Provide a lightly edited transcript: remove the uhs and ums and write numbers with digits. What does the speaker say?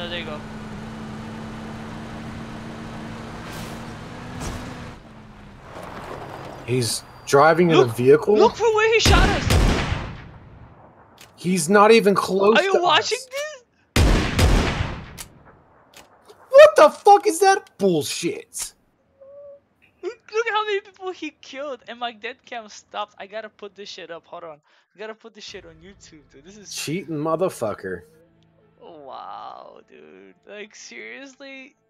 there you go. He's driving in a vehicle? Look from where he shot us! He's not even close to us. Are you watching this? What the fuck is that bullshit? Look how many people he killed, and my dead cam stopped. I gotta put this shit up. Hold on. I gotta put this shit on YouTube, dude. This is Cheating motherfucker. wow, dude. Like seriously,